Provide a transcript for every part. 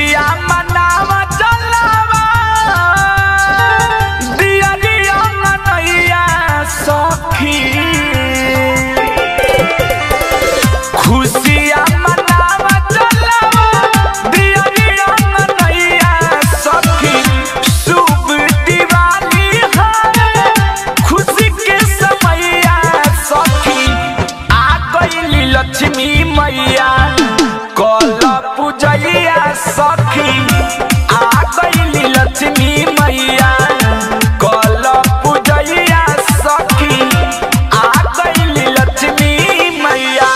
खुशिया मनावा चलावा दिया दिया मनैया सखी खुशिया मनावा चलावा दिया दिया मनैया सखी शुभ दिवाली है खुशी के समैया सखी आ गईली लक्ष्मी मैया कल पूजैया सखी आ गईली लक्ष्मी मैया कल पूजैया सखी आ गईली लक्ष्मी मैया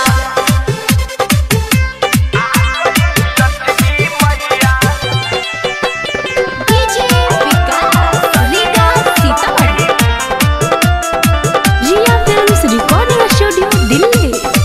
डीजे विकास लीगा Sitamarhi Jiya films recording studio Delhi.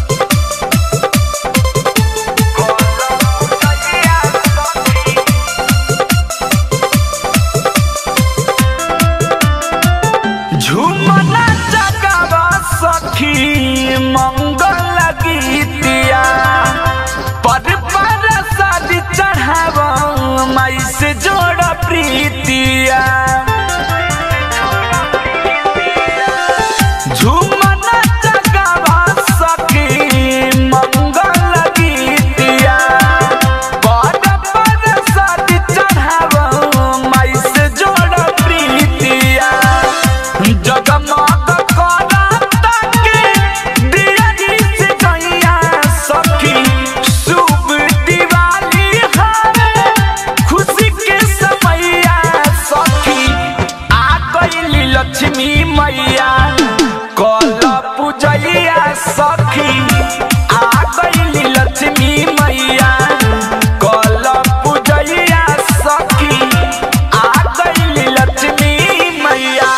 झूमना जगावा सखी मंगल गीतिया पर शादी चढ़ावा माई से जोड़ प्रीतिया झूमना जगावा सखी मंगल गीतिया पर शादी चढ़ावा माई से जोड़ प्रीतिया जगमग करता के दिया से गैया सखी शुभ दिवाली है खुशी के समैया सखी आ गईली लक्ष्मी मैया कल पूजैया सखी आ गईली लक्ष्मी मैया कल पूजैया सखी आ गईली लक्ष्मी मैया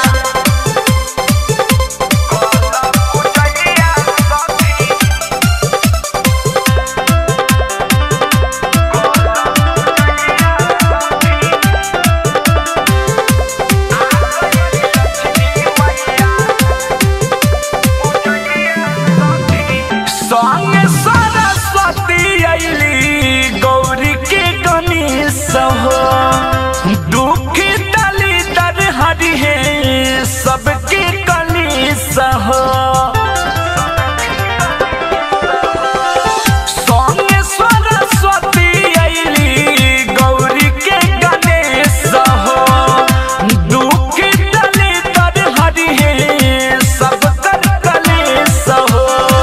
संग सरस्वती अइली गौरी के गणेश हो दुख दली दर हरि है सबके कलेश हो संग सरस्वती अइली गौरी के गणेश हो दुख दली दर हरि है सबकर कलेश हो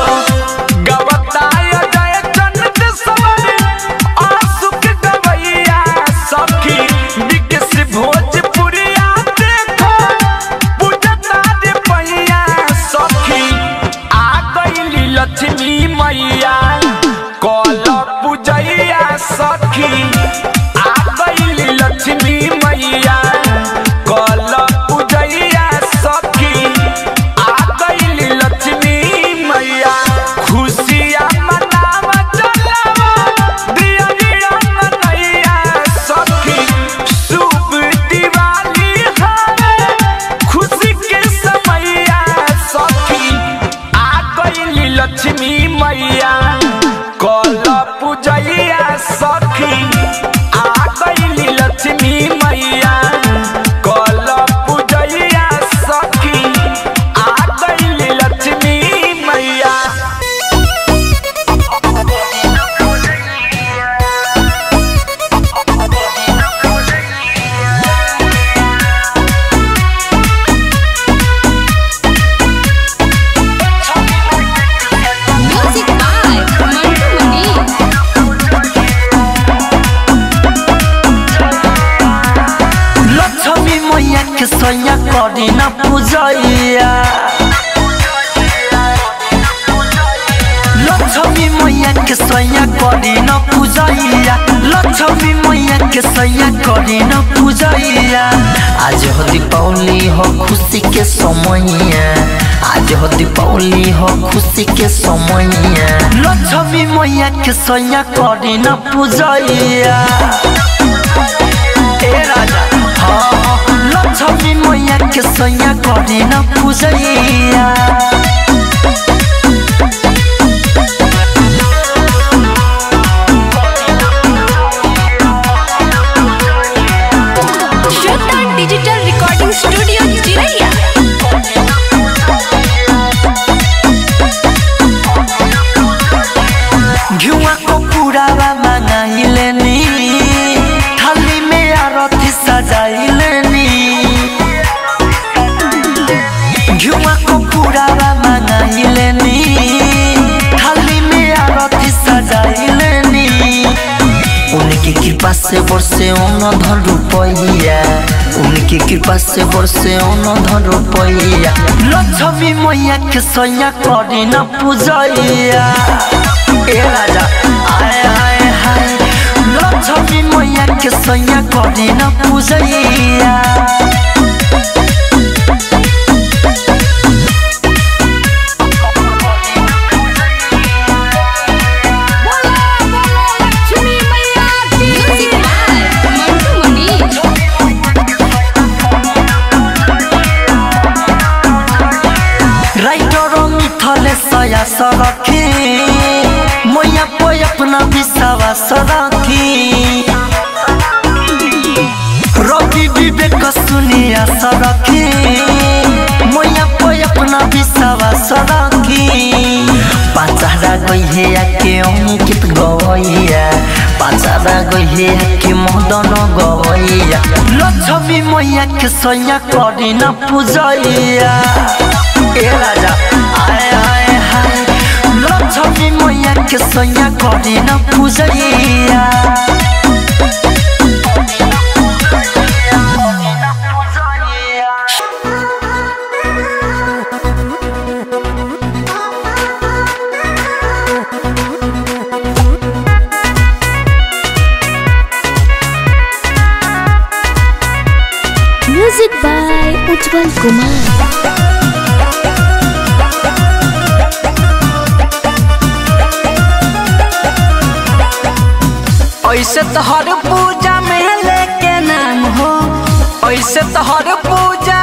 गवताय जय चंद सवर आसुक गवैया सखी विकस भोजपुरिया देखो पूजता दे पैया सखी आ गईली लक्ष्मी मैया कल पूजैया सखी आ गईली लक्ष्मी मैया कल पूजैया सखी आ गईली लक्ष्मी मैया खुशिया मनावा चलावा दिया दिया मनैया सखी शुभ दिवाली है खुशी के समैया सखी आ गईली लक्ष्मी मैया कल पूजैया सखी आ गईली लक्ष्मी मैया कल पूजैया सखी आ गईली लक्ष्मी मैया म्यूजिक बाय मंटू मनी। लक्ष्मी मैया के सैया करी न पूजैया लक्ष्मी मैया के सैया करी न पूजैया लक्ष्मी मैया के सैया करी न पूजैया आज हो दीपावली हो खुशी के समय आज हो दीपावली हो खुशी के समय लक्ष्मी मैया के सैया करी न पूजैया ए राजा हाँ लक्ष्मी मैया के सैया करी न पूजैया कृपा से बरसे धन रुपैया, उनकी कृपा से बरसे धन रुपैया। लक्ष्मी मैया के सैया करी न पूजैया, ए राजा आए हाय हाय। लक्ष्मी मैया के सैया करी न पूजैया। सरखी मैया पे अपना विश्वास रखी, रवि विवेक सुनिया सरखी मैया पे अपना विश्वास रखी। पाचारा गई के अंकित गवैया, पाचारा गई के मदन गवैया। लक्ष्मी मैया के सैया करी न पूजैया, ए राजा आए हाय हाय। लक्ष्मी मैया के सैया करी न पूजैया। Music by Ujjwal Kumar. ऐसे तो हर पूजा में लेके नाम हो, ऐसे तो हर पूजा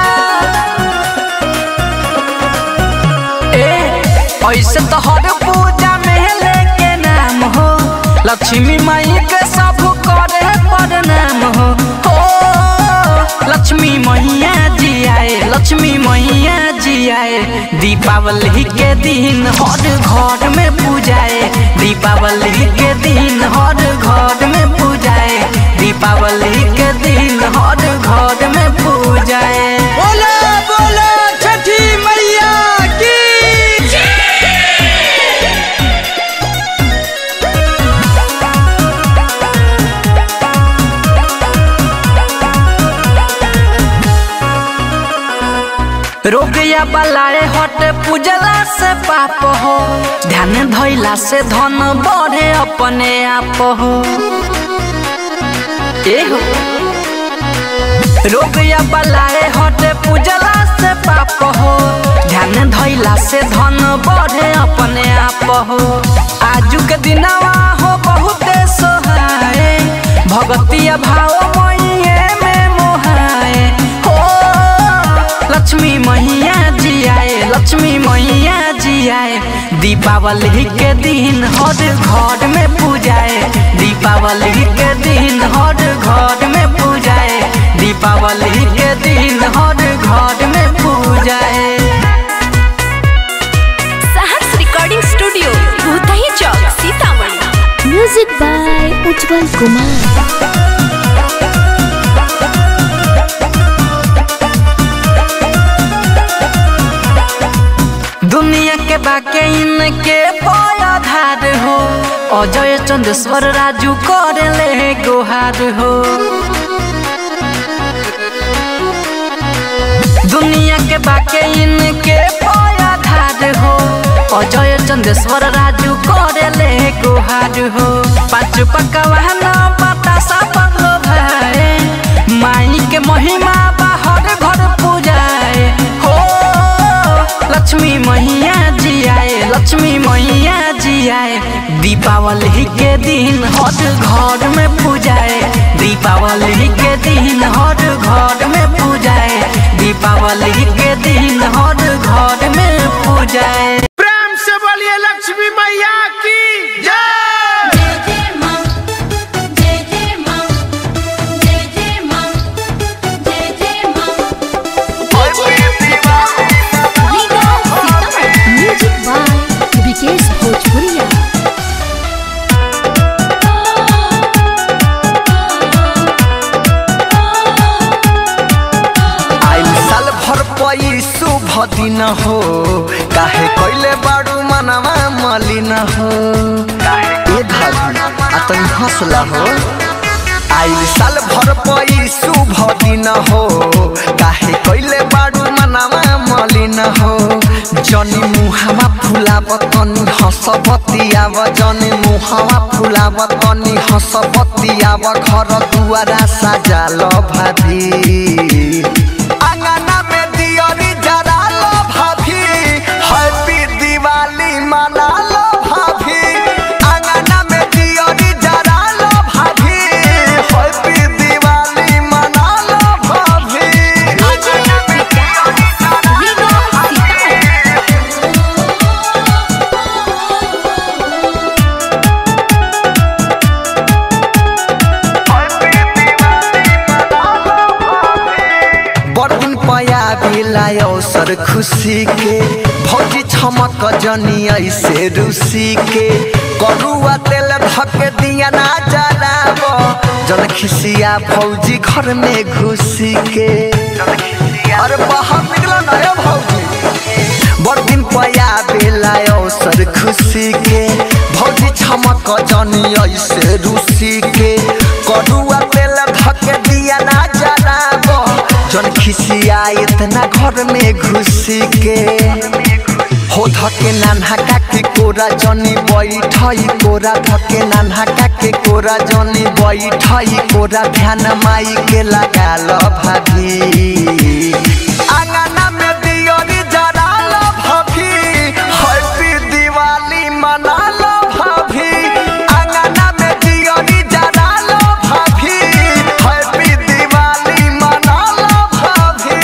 ऐसे तो हर पूजा में लेके नाम हो। लक्ष्मी माई के सब करे प्रणाम हो। लक्ष्मी मैया जी आए, लक्ष्मी मैया जी आए। दीपावली के दिन हर घर में पूजाए, दीपावली के दिन हर घर में पूजाए, दीपावली के दिन हर घर में पूजाए। बोला बोला छठी मैया की। रोगिया बलाए हट पूजला से पाप हो, ध्यान धैला से धन बढ़े अपने आप हो। रोगिया बलाए हट पूजला से पाप हो, ध्यान धैला से धन बढ़े अपने आप हो। आजू के दिनवा हो बहुत सोहाए, भगतिया भाव मैये में मोहाए हो। लक्ष्मी मैया जी आए, लक्ष्मी मैया जी आए। दीपावली के दिन हर घर में पूजाए, दीपावली के दिन हर घर में पूजाए, दीपावली के दिन हर घर में पूजाए। सहर्ष रिकॉर्डिंग स्टूडियो भूतही चौक सीतामढ़ी। Music by Ujjwal Kumar. दुनिया के बाके इनके आधार हो, अजय चंदेश्वर राजू कर ले गुहार हो। दुनिया के बाके इनके आधार हो, अजय चंदेश्वर राजू कर ले गुहार हो। पाँच पकवान बतासा पगलो भाई, माई के महिमा बाहर घर पूजाए हो। लक्ष्मी मैया जी आए, लक्ष्मी मैया जी आए। दीपावली के दिन हर घर में पूजाए, दीपावली के दिन हर घर में पूजाए, दीपावली के दिन हर घर में पूजाए। प्रेम से बोलिए लक्ष्मी मैया की जय। म्यूजिक बाय विकेश भोजपुरिया। शुभ दिन हो, काहे कैले बाड़ू मनवा मलिन हो। ए भाभी आ तनी हंसला हो। आइल साल भर पई शुभ दिन हो काहे कइले बाडू मनावा मलिन हो जनी मुहावा फुलाव तनी हसबतियाव जनी मुहावा फुलाव तनी हसबतियाव घर दुआरा सजाल भाभी आंगना में दियरी जराल भाभी हैप्पी दिवाली मनाल भाभी आंगना में दियरी जराल भाभी हैप्पी दिवाली मनाल भाभी बड़दिन पया बिलाय अवसर खुशी के भौजी छमक जनी ऐसे रूसी के करुआ तेल धके दिया ना जराब जन खिसिया भौजी घर में घुसी के अरे बाहर निकलो ना भौजी बड़दिन पया बिलाय अवसर खुशी के भौजी छमक जनी ऐसे रूसी के करुआ तेल धके दिया ना जराब जन खिसिया इतना घर में घुसी के हो धके नान्हा काके कोरा जनी बैठई कोरा धके नान्हा काके कोरा जनी बैठई कोरा ध्यान माई के लगाल भाभी आंगना में दियरी जराल भाभी हैप्पी दिवाली मनाल भाभी आंगना में दियरी जराल भाभी हैप्पी दिवाली मनाल भाभी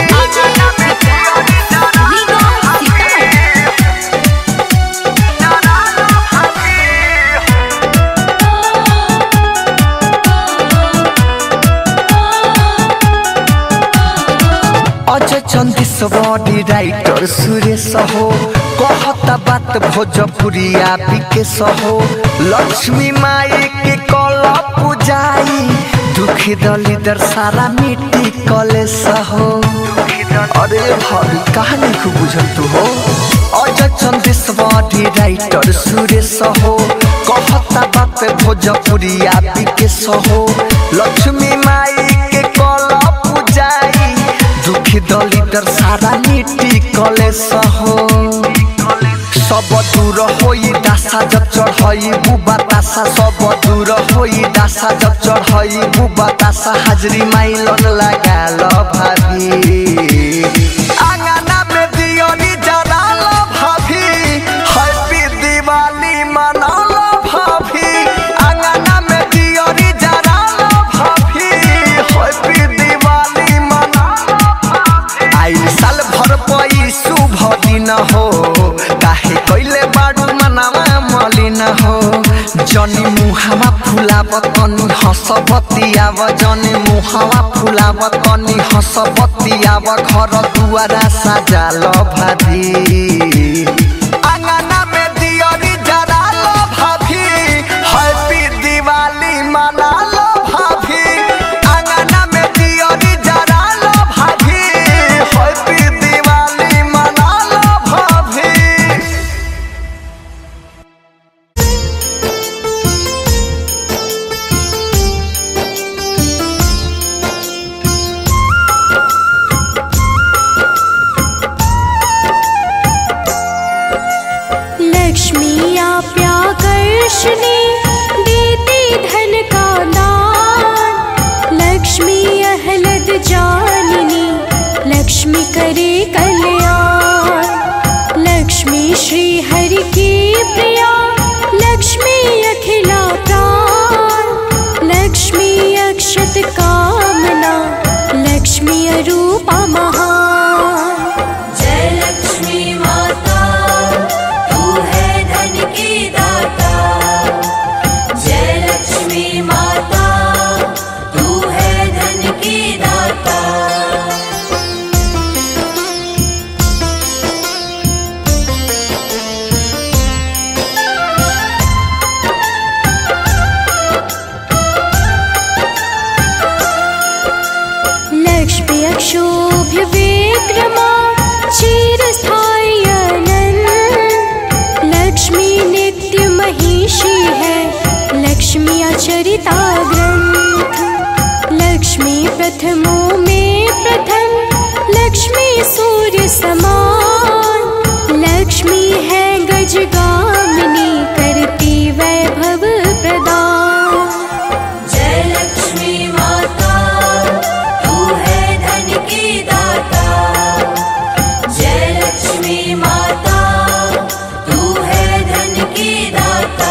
अजय चंदेश्वरी राइटर सुरेश हो कहता बात भोजपुरिया विकेश हो लक्ष्मी माई के कल पूजाई दुखी दलिदर सारा मिट्टी कलेश हो अरे भाभी कहानी खूब बुझल तू हो अजय चंदेश्वरी राइटर सुरेश हो कहता बात भोजपुरिया विकेश हो लक्ष्मी माई के कल पूजाई दुखी दलिदर सारा मिट्टी कलेश हो सब दूर होई दासा जब चढ़ई बुबा तासा सब दूर होई दासा जब चढ़ई बुबा तासा हाजरी माइलन लगाल भाभी आंगना में दियरी जराल भाभी हैप्पी दिवाली मनाल भाभी आंगना में दियरी जराल भाभी हैप्पी दिवाली मनाल भाभी आइल साल भर पई शुभ दिन हो काहे कइले बाडू मनावा मलिन हो जनी मुहावा फुलाव तनी हसबतियाव जनी मुहावा फुलाव तनी हसबतियाव घर दुआरा सजाल भाभी आंगना में दियरी जराल भाभी हैप्पी दिवाली मनाल भाभी आंगना में दियरी जराल भाभी हैप्पी दिवाली मनाल भाभी लक्ष्मी आप्याकर्षणी देती धन का दान लक्ष्मी अहलद जाननी लक्ष्मी करे कल्याण लक्ष्मी श्री हरि की प्रिया लक्ष्मी अखिला प्राण लक्ष्मी अक्षत कामना लक्ष्मी अरूपा महान जय लक्ष्मी माता तू है धन की दाता जय लक्ष्मी माता तू है धन की दाता लक्ष्मी अक्षोभ्य विक्रमा चिरस्थायी अनंत लक्ष्मी नित्य महिषी है लक्ष्मी अचरिता ग्रंथ जन्मों में प्रथम लक्ष्मी सूर्य समान। लक्ष्मी है गजगामिनी करती वैभव प्रदान। जय लक्ष्मी माता तू है धन की दाता। जय लक्ष्मी माता तू है धन की दाता।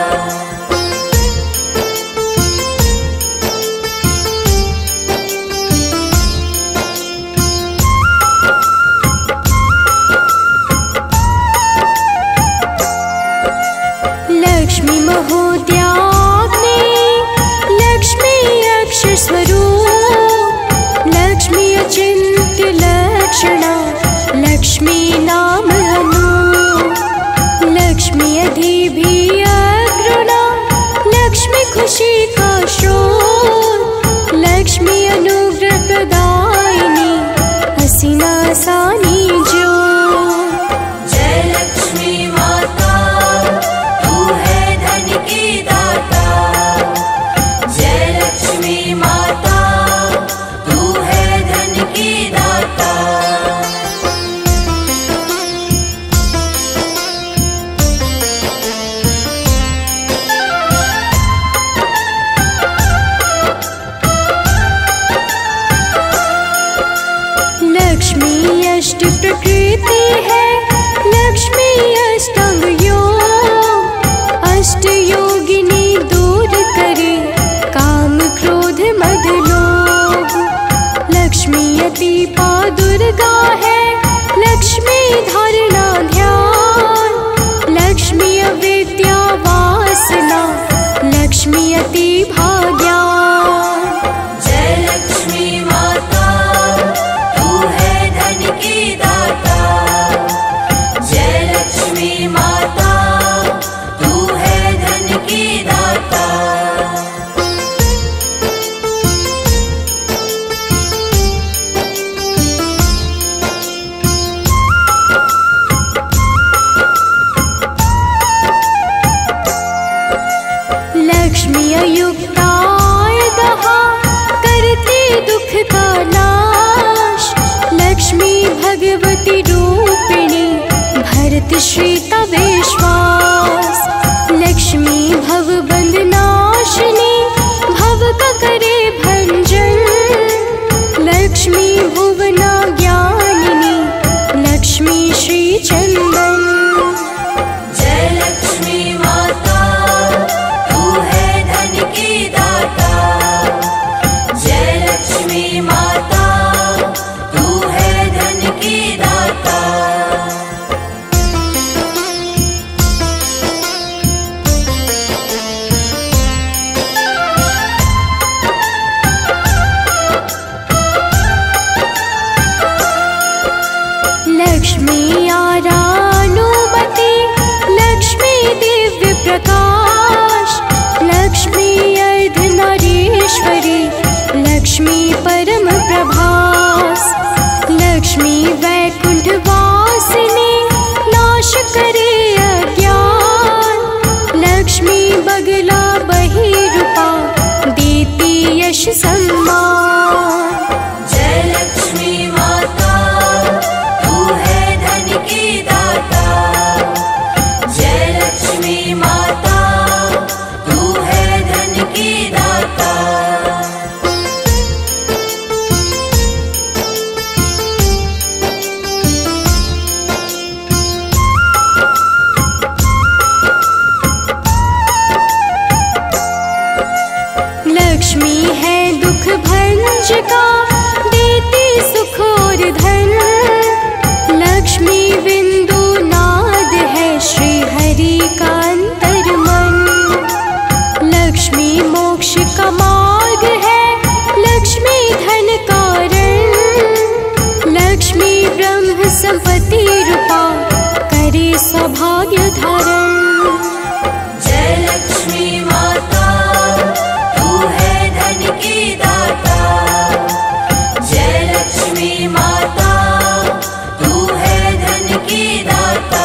लक्ष्मी महोद्याग्नि लक्ष्मी अक्षर स्वरूप। लक्ष्मी अचिंत्य लक्षणा लक्ष्मी नाम अनूप। लक्ष्मी अधिभी अग्रणा लक्ष्मी खुशी का स्रोत। लक्ष्मी अनुग्रह प्रदायिनी हसीना सानी जो। जय लक्ष्मी माता तू है धन की दाता। जय लक्ष्मी माता तू है धन की दाता। लक्ष्मी अष्ट प्रकृति है लक्ष्मी अष्टांग योग। अष्ट योगिनी दूर करे काम क्रोध मद लोभ। लक्ष्मी अतिपा दुर्गा है लक्ष्मी धारणा ध्यान। लक्ष्मी अविद्या वासना लक्ष्मी अति भाग्यान। जय लक्ष्मी माता तू है धन की दाता। जय लक्ष्मी माता तू है धन की दाता। लक्ष्मी अयुक्ताय दहा करती दुख का नाश। लक्ष्मी भगवती रूपिणी भरत श्रीता विश्वास। लक्ष्मी भव बंध नाशिनी भव का करे भंजन। लक्ष्मी भुवना ज्ञानिनी लक्ष्मी श्री चंदन। जय लक्ष्मी माता तू है धन की दाता। जय लक्ष्मी माता तू है धन की दाता। लक्ष्मी आरानुमति लक्ष्मी दिव्य प्रकाश। लक्ष्मी अर्धनारीश्वरी लक्ष्मी परम प्रभास। लक्ष्मी वैकुंठ वासिनी नाश करे अज्ञान। लक्ष्मी बगला बहिरूपा देती यश सम्मान। जय लक्ष्मी माता तू है धन की दाता। जय लक्ष्मी माता तू है धन की दाता। लक्ष्मी है दुख भंजका देती सुख और धन। लक्ष्मी बिंदु नाद है श्री हरि का अंतर मन। लक्ष्मी मोक्ष का मार्ग है लक्ष्मी धन कारण। लक्ष्मी ब्रह्म संपत्ति रूपा करे सौभाग्य धारण। जय लक्ष्मी माता तू है धन की दाता। जय लक्ष्मी माता तू है धन की दाता।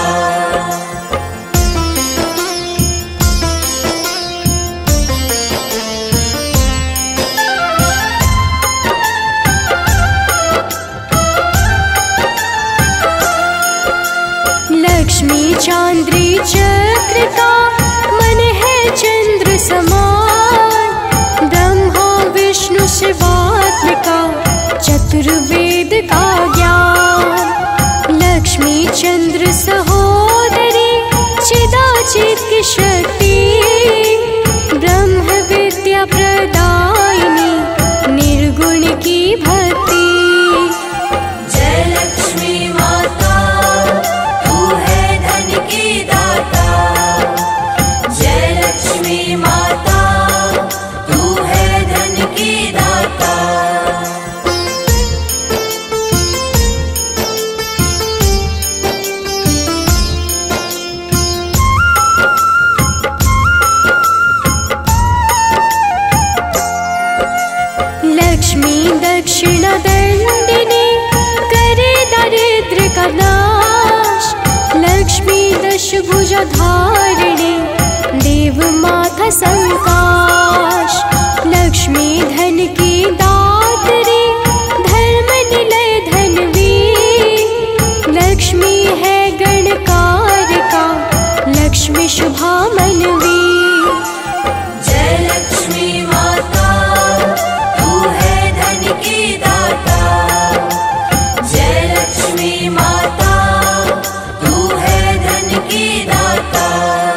लक्ष्मी दक्षिणदंडिनी करे दारिद्र्य का नाश। लक्ष्मी दशभुजधारिणी देव माथा संकाश। लक्ष्मी धन की दात्री धर्म निलय धनवी। लक्ष्मी है गणकारिका लक्ष्मी शुभा मनवी। जय लक्ष्मी माता तू है धन की दाता। जय लक्ष्मी माता तू है धन की दाता।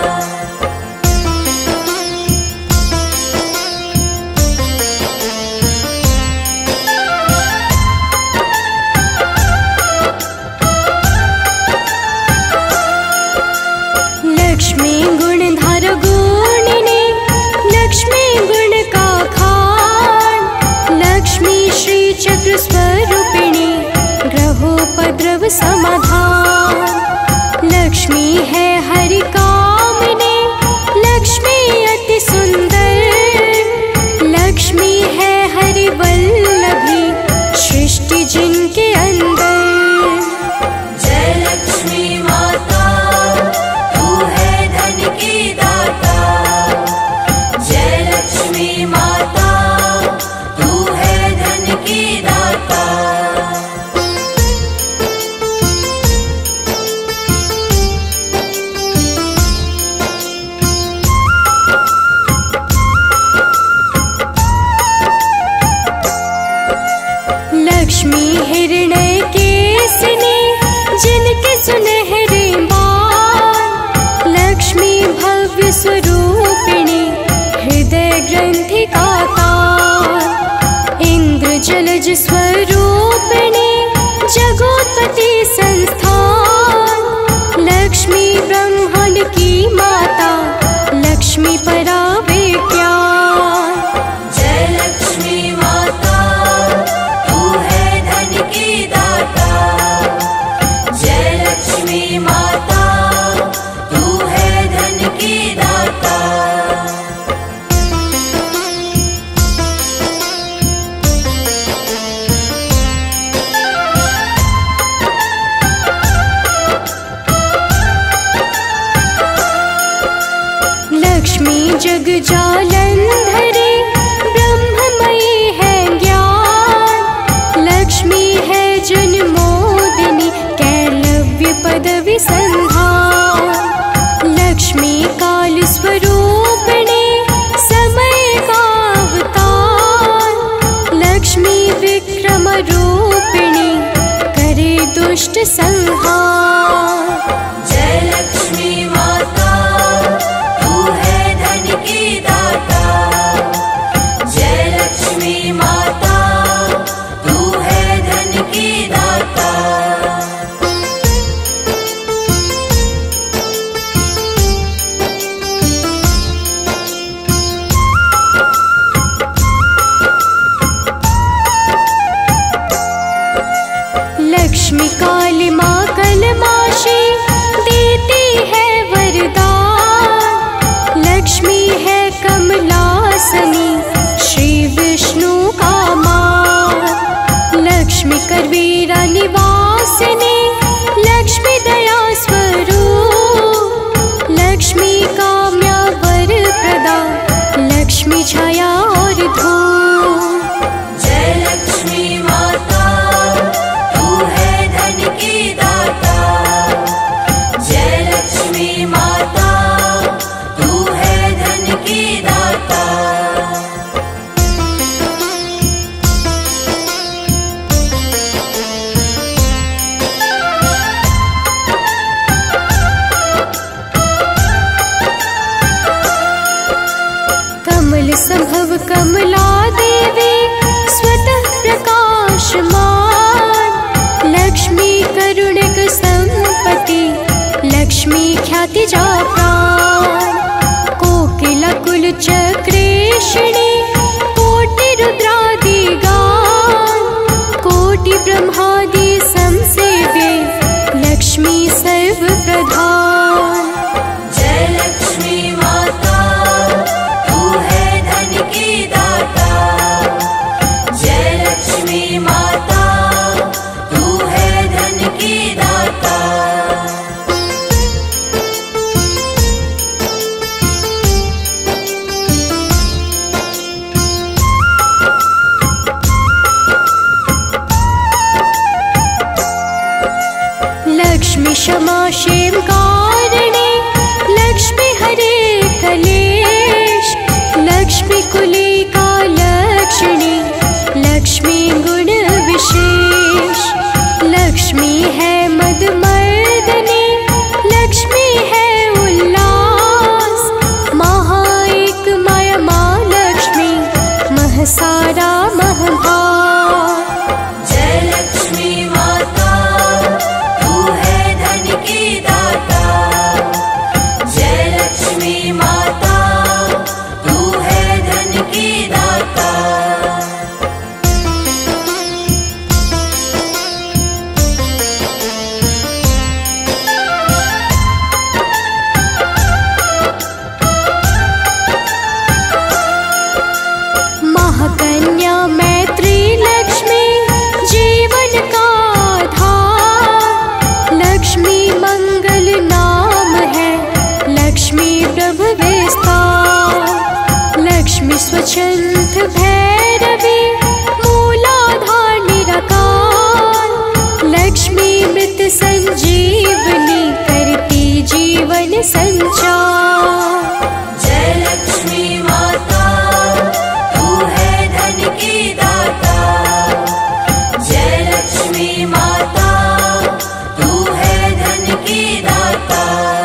लक्ष्मी गुणधार गुणिनी लक्ष्मी गुण का खान। लक्ष्मी श्री चक्र स्वरूपिणी ग्रहोपद्रव समाधान। लक्ष्मी है हरि कामिनी लक्ष्मी अति सुंदर। लक्ष्मी है हरि वल्लभी सृष्टि जिनके अंदर। जय लक्ष्मी माता तू है धन की दाता। जय लक्ष्मी माता तू है धन की दाता। लक्ष्मी हिरण्य केसनी जिनके सुनहरे बाल। लक्ष्मी भव्य स्वरूपिणी हृदय ग्रंथि का तार। इंद्र जलज स्वरूपिणी जगोत्पत्ति संस्थान। लक्ष्मी ब्रह्मांड की माता लक्ष्मी पराविज्ञान। जय लक्ष्मी माता तू है धन की दाता। जय लक्ष्मी माता तू है धन की दाता। लक्ष्मी जग जालंधरी ब्रह्ममयी है ज्ञान। लक्ष्मी है जन्मोदिनी कैलव्य पदवी संधान। लक्ष्मी काल स्वरूपिणी समय का अवतार। लक्ष्मी विक्रम रूपिणी करे दुष्ट संहार। जय लक्ष्मी माता तू है धन की दाता। जय लक्ष्मी माता तू है धन की दाता। लक्ष्मी काली माँ कलमा क्षमा क्षेम कारिणे लक्ष्मी हरे कलेश लक्ष्मी कुलिका लक्षिणी लक्ष्मी गुण विशेष लक्ष्मी है मदमर्दिनी लक्ष्मी है उल्लास महाएक माया माँ लक्ष्मी महसारा महभार जय लक्ष्मी माता तू है धन की दाता जय लक्ष्मी माता तू है धन की दाता महाकन्या मैत्री लक्ष्मी जीवन का आधार लक्ष्मी मंगल नाम है लक्ष्मी प्रभ विस्तार लक्ष्मी स्वच्छंद भैरवी मूलाधार निराकार लक्ष्मी मृत संजीवनी करती जीवन संचार जय लक्ष्मी माता तू है धन की दाता जय लक्ष्मी माता तू है धन की दाता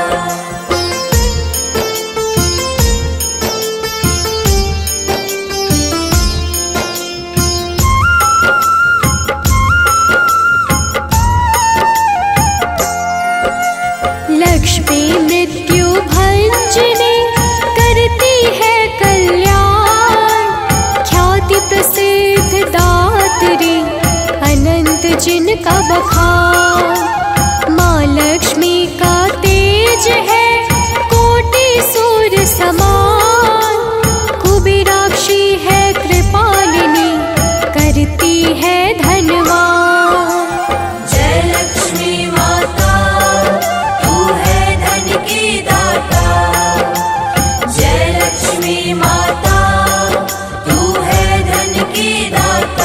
लक्ष्मी मृत्यु भंजनी करती है कल्याण ख्याति प्रसिद्ध दात्री अनंत जिनका बखान माँ लक्ष्मी का तेज है कोटि सूर्य समान कुबेराक्षी है कृपालिनी करती है धनवान जय लक्ष्मी माता तू है धन की दाता जय लक्ष्मी माता तू है धन की दाता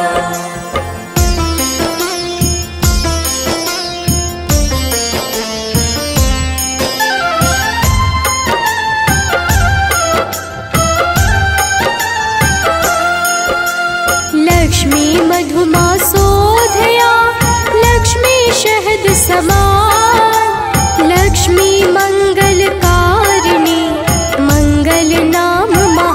लक्ष्मी मधुमा सोधया लक्ष्मी शहद समान लक्ष्मी मंगलकारिणी मंगल नाम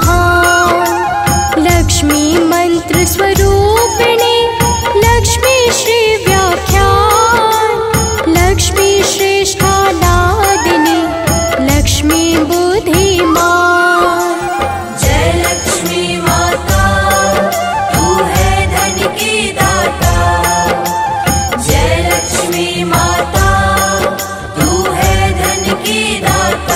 महान लक्ष्मी मंत्र स्वरूपिणी लक्ष्मी श्री व्याख्यान लक्ष्मी श्रेष्ठा नादिनी लक्ष्मी बुद्धिमान जय लक्ष्मी माता तू है धन की दाता जय लक्ष्मी माता तू है धन की दाता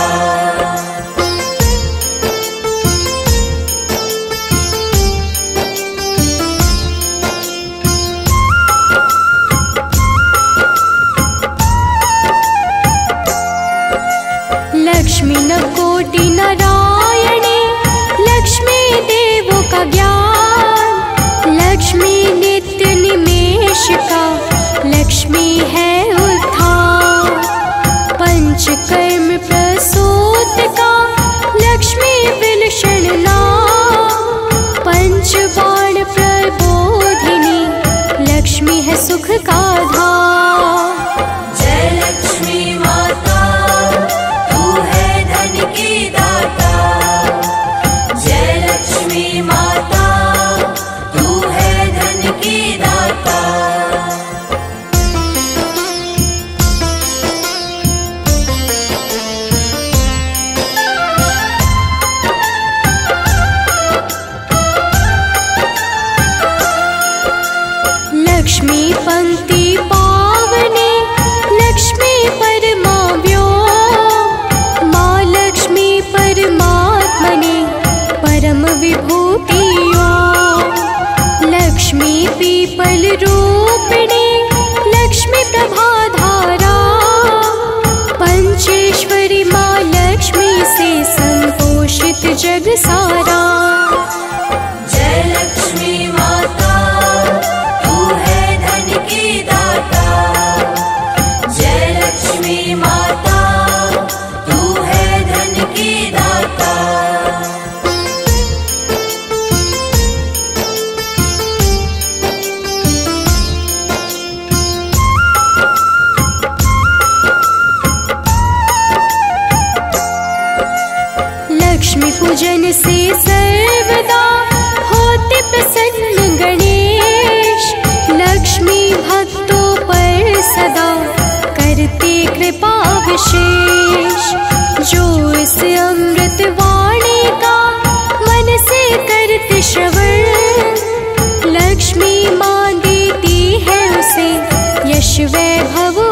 लक्ष्मी न कोटि नारायणी लक्ष्मी देवों का ज्ञान लक्ष्मी नित्य निमेष का लक्ष्मी है उत्थान पंचकर्म प्रसूत का लक्ष्मी विलक्षण नाम पंचबाण प्रबोधिनी लक्ष्मी है सुख का धाम जय लक्ष्मी माता तू है धन की दाता जय लक्ष्मी माता तू है धन की दाता लक्ष्मी पंक्ति पावनी लक्ष्मी परमा व्योम माँ लक्ष्मी परमात्मने परम विभूतियो लक्ष्मी पीपल रूपिणी लक्ष्मी प्रभाधारा पंचेश्वरी माँ लक्ष्मी से संपोषित जग सारा जय लक्ष्मी माता तू है धन की दाता जय लक्ष्मी वैभव